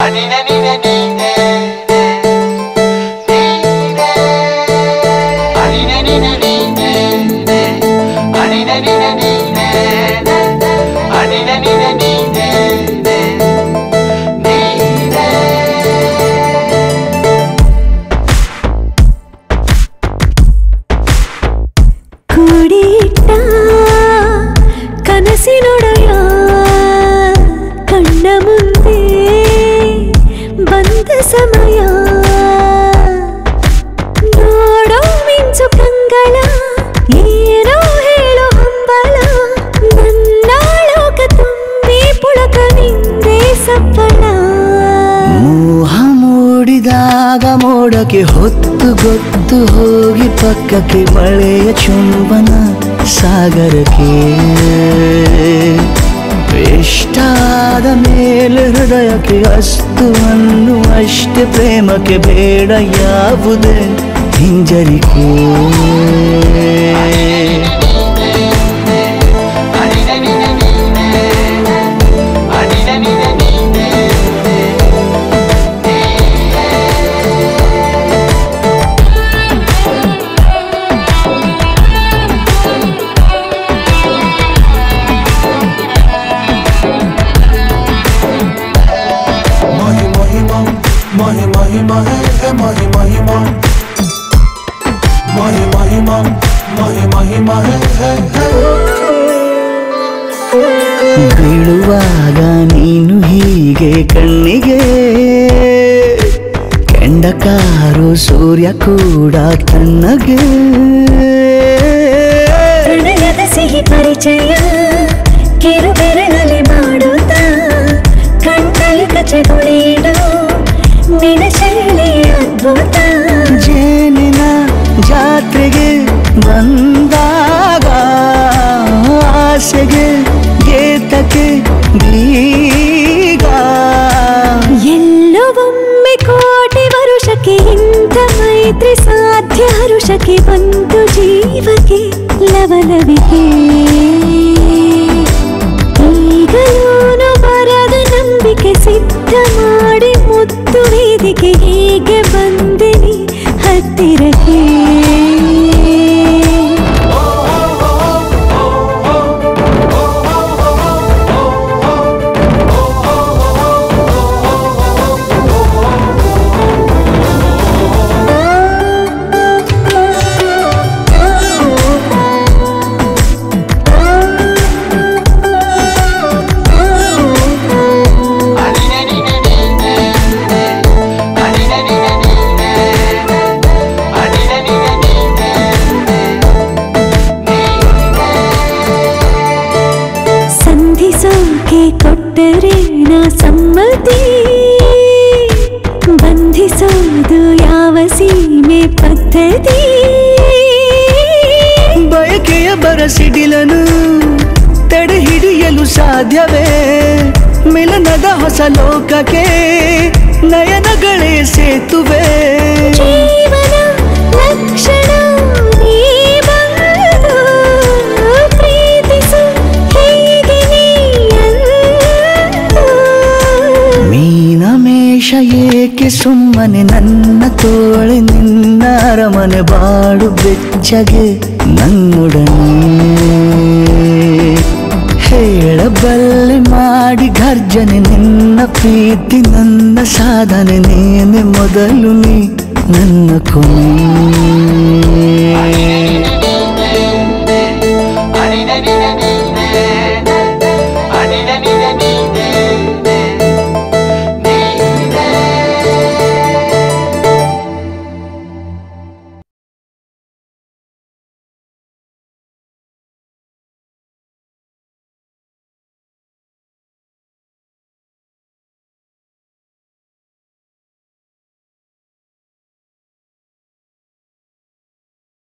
ಮೋಡಕ್ಕೆ ಹೊತ್ತು ಗೊತ್ತು ಹೋಗಿ ಪಕ್ಕಕ್ಕೆ ಮಳೆಯ ಚುಂಬನ ಸಾಗರಕ್ಕೆ ಇಷ್ಟಾದ ಮೇಲೆ ಹೃದಯಕ್ಕೆ ಅಸ್ತು ಅನ್ನುವಷ್ಟೇ ಪ್ರೇಮಕ್ಕೆ ಬೇಡ ಯಾವುದೇ ಹಿಂಜರಿಕೆ ಬೀಳುವಾಗ ನೀನು ಹೀಗೆ ಕಣ್ಣಿಗೆ ಕೆಂಡಕಾರು ಸೂರ್ಯ ಕೂಡ ತಣ್ಣಗೆ ಪ್ರಣಯದ ಸಿಹಿ ಪರಿಚಯ ಕಿರು ಬೆರಳಲ್ಲಿ ಮಾಡುತ್ತಾ ಕಣ್ಣಲ್ಲಿ ಕಚಗುಳಿಡು ನಿನ ಶೈಲಿ ಅದ್ಭುತ ಜೇನಿನ ಜಾತ್ರೆಗೆ ಬಂದಾಗ ಆಸೆಗೆ ಗೇತಕ್ಕೆ ಬೀಗ ಎಲ್ಲೋ ಒಮ್ಮೆ ಕೋಟಿ ವರುಷಕ್ಕೆ ಇಂಥ ಮೈತ್ರಿ ಸಾಧ್ಯ ಹರುಷಕ್ಕೆ ಬಂತು ಜೀವಕ್ಕೆ ಲವಲವಿಕೆ ಈಗಲೂ ಬರದ ನಂಬಿಕೆ ಸಿದ್ಧ ಮಾಡಿ ಮುತ್ತು ವೇದಿಕೆ ಹೀಗೆ ಬಂದಿನಿ ಹತ್ತಿರಕ್ಕೆ ಕೊಟ್ಟರೆ ನಾ ಸಮ್ಮತಿ ಬಂಧಿಸೋದು ಯಾವ ಸೀಮೆ ಪದ್ಧತಿ ಬಯಕೆಯ ಬರಸಿಡಿಲನು ತಡೆ ಹಿಡಿಯಲು ಸಾಧ್ಯವೇ ಮಿಲನದ ಹೊಸ ಲೋಕಕ್ಕೆ ನಯನಗಳೇ ಸೇತುವೆ ಜೀವನ ಲಕ್ಷಣ ಏಕೆ ಸುಮ್ಮನೆ ನನ್ನ ತೋಳೆ ನಿನ್ನ ಅರಮನೆ ಬಾಡು ಬೆಚ್ಚಗೆ ನನ್ನೊಡನೆ ಹೇಳಬಲ್ಲೆ ಮಾಡಿ ಗರ್ಜನೆ ನಿನ್ನ ಪ್ರೀತಿ ನನ್ನ ಸಾಧನೆ ನೀನೆ ಮೊದಲು ನೀ ನನ್ನ ಕೊನೆ